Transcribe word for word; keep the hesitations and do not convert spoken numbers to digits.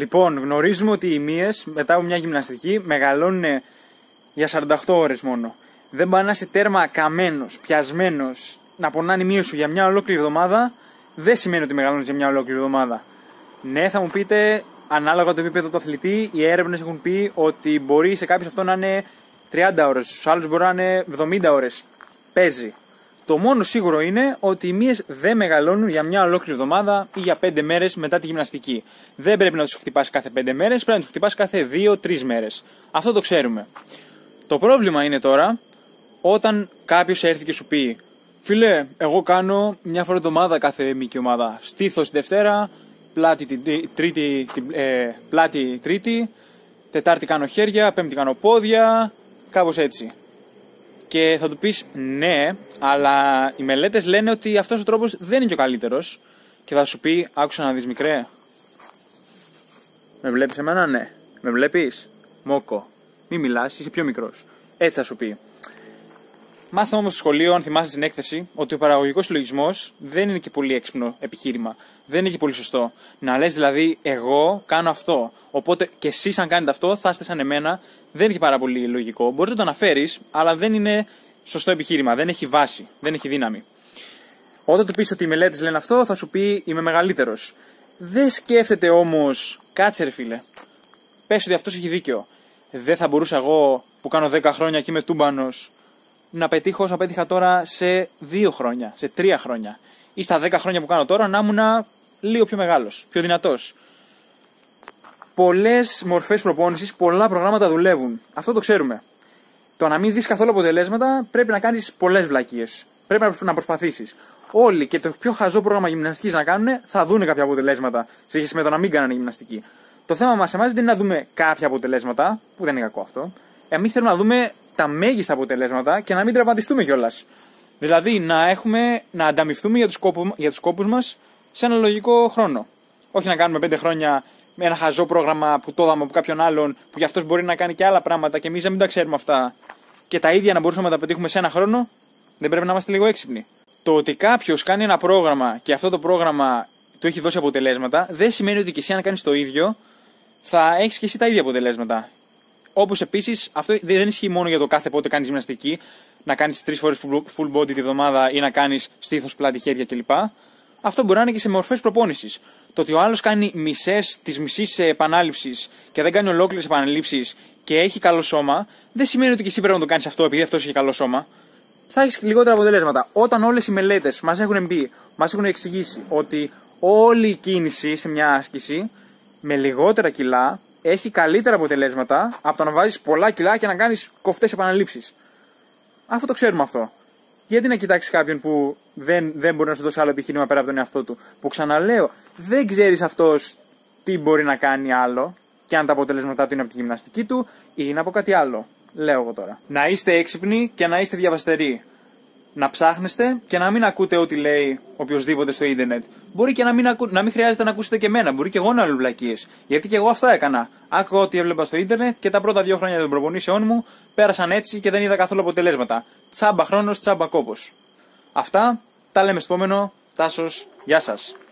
Λοιπόν, γνωρίζουμε ότι οι μύες μετά από μια γυμναστική μεγαλώνουν για σαράντα οκτώ ώρες μόνο. Δεν πάει να είσαι τέρμα καμένος, πιασμένος, να πονάνε οι μύες σου για μια ολόκληρη εβδομάδα, δεν σημαίνει ότι μεγαλώνεις για μια ολόκληρη εβδομάδα. Ναι, θα μου πείτε, ανάλογα το επίπεδο του αθλητή, οι έρευνες έχουν πει ότι μπορεί σε κάποιους αυτό να είναι τριάντα ώρες, στους άλλους μπορεί να είναι εβδομήντα ώρες. Παίζει. Το μόνο σίγουρο είναι ότι οι μύες δεν μεγαλώνουν για μια ολόκληρη εβδομάδα ή για πέντε μέρες μετά τη γυμναστική. Δεν πρέπει να τους χτυπάς κάθε πέντε μέρες, πρέπει να τους χτυπάς κάθε δύο τρεις μέρες. Αυτό το ξέρουμε. Το πρόβλημα είναι τώρα όταν κάποιος έρθει και σου πει: φίλε, εγώ κάνω μια φορά εβδομάδα κάθε μυκή ομάδα. Στήθος τη Δευτέρα, πλάτη την τρίτη, ε, πλάτη τρίτη, Τετάρτη κάνω χέρια, Πέμπτη κάνω πόδια, κάπως έτσι. Και θα του πεις ναι, αλλά οι μελέτες λένε ότι αυτός ο τρόπος δεν είναι και ο καλύτερος. Και θα σου πει: άκουσα να δεις μικρέ. Με βλέπεις εμένα? Ναι. Με βλέπεις? Μόκο. Μη μιλάς, είσαι πιο μικρός. Έτσι θα σου πει. Μάθαμε όμως στο σχολείο, αν θυμάσαι την έκθεση, ότι ο παραγωγικός συλλογισμός δεν είναι και πολύ έξυπνο επιχείρημα. Δεν είναι και πολύ σωστό. Να λες δηλαδή, εγώ κάνω αυτό. Οπότε και εσείς, αν κάνετε αυτό, θα είστε σαν εμένα. Δεν είναι και πάρα πολύ λογικό. Μπορείς να το αναφέρεις, αλλά δεν είναι σωστό επιχείρημα. Δεν έχει βάση. Δεν έχει δύναμη. Όταν του πεις ότι οι μελέτες λένε αυτό, θα σου πει: είμαι μεγαλύτερος. Δεν σκέφτεται όμως, κάτσε ρε φίλε. Πες ότι αυτός έχει δίκιο. Δεν θα μπορούσα εγώ που κάνω δέκα χρόνια και είμαι τούμπανος να πετύχω όσο πέτυχα τώρα σε δύο χρόνια, σε τρία χρόνια. Ή στα δέκα χρόνια που κάνω τώρα να ήμουν λίγο πιο μεγάλος, πιο δυνατός. Πολλές μορφές προπόνησης, πολλά προγράμματα δουλεύουν. Αυτό το ξέρουμε. Το να μην δεις καθόλου αποτελέσματα πρέπει να κάνεις πολλές βλακίες. Πρέπει να προσπαθήσεις. Όλοι και το πιο χαζό πρόγραμμα γυμναστικής να κάνουν θα δουν κάποια αποτελέσματα σε σχέση με το να μην κάνουν γυμναστική. Το θέμα μας εμάς δεν είναι να δούμε κάποια αποτελέσματα, που δεν είναι κακό αυτό. Εμείς θέλουμε να δούμε τα μέγιστα αποτελέσματα και να μην τραυματιστούμε κιόλας. Δηλαδή να, έχουμε, να ανταμυφθούμε για τους, κόπου, για τους κόπους μας σε ένα λογικό χρόνο. Όχι να κάνουμε πέντε χρόνια με ένα χαζό πρόγραμμα που το είδαμε από κάποιον άλλον, που γι' αυτός μπορεί να κάνει και άλλα πράγματα και εμείς να μην τα ξέρουμε αυτά. Και τα ίδια να μπορούσαμε να τα πετύχουμε σε ένα χρόνο, δεν πρέπει να είμαστε λίγο έξυπνοι. Το ότι κάποιος κάνει ένα πρόγραμμα και αυτό το πρόγραμμα του έχει δώσει αποτελέσματα, δεν σημαίνει ότι και εσύ, αν κάνεις το ίδιο, θα έχεις και εσύ τα ίδια αποτελέσματα. Όπως επίσης, αυτό δεν ισχύει μόνο για το κάθε πότε κάνεις γυμναστική, να κάνεις τρεις φορές full body τη βδομάδα ή να κάνεις στήθος, πλάτη, χέρια κλπ. Αυτό μπορεί να είναι και σε μορφές προπόνησης. Το ότι ο άλλος κάνει μισές της μισής επανάληψης και δεν κάνει ολόκληρες επαναλήψεις και έχει καλό σώμα, δεν σημαίνει ότι και εσύ πρέπει να το κάνεις αυτό επειδή αυτός έχει καλό σώμα. Θα έχεις λιγότερα αποτελέσματα. Όταν όλες οι μελέτες μας έχουν πει, μας έχουν εξηγήσει ότι όλη η κίνηση σε μια άσκηση με λιγότερα κιλά έχει καλύτερα αποτελέσματα από το να βάζεις πολλά κιλά και να κάνεις κοφτές επαναλήψεις. Αυτό το ξέρουμε αυτό. Γιατί να κοιτάξεις κάποιον που δεν, δεν μπορεί να σου δώσει άλλο επιχείρημα πέρα από τον εαυτό του? Που ξαναλέω, δεν ξέρεις αυτός τι μπορεί να κάνει άλλο και αν τα αποτελέσματά του είναι από τη γυμναστική του ή είναι από κάτι άλλο. Λέω εγώ τώρα. Να είστε έξυπνοι και να είστε διαβαστεροί. Να ψάχνεστε και να μην ακούτε ό,τι λέει οποιοδήποτε στο ίντερνετ. Μπορεί και να μην, ακου... να μην χρειάζεται να ακούσετε και εμένα. Μπορεί και εγώ να λέω βλακίες. Γιατί και εγώ αυτά έκανα. Άκουγα ό,τι έβλεπα στο ίντερνετ και τα πρώτα δύο χρόνια των προπονήσεών μου πέρασαν έτσι και δεν είδα καθόλου αποτελέσματα. Τσάμπα χρόνος, τσάμπα κόπος. Αυτά τα λέμε στο επόμενο. Τάσος, γεια σας.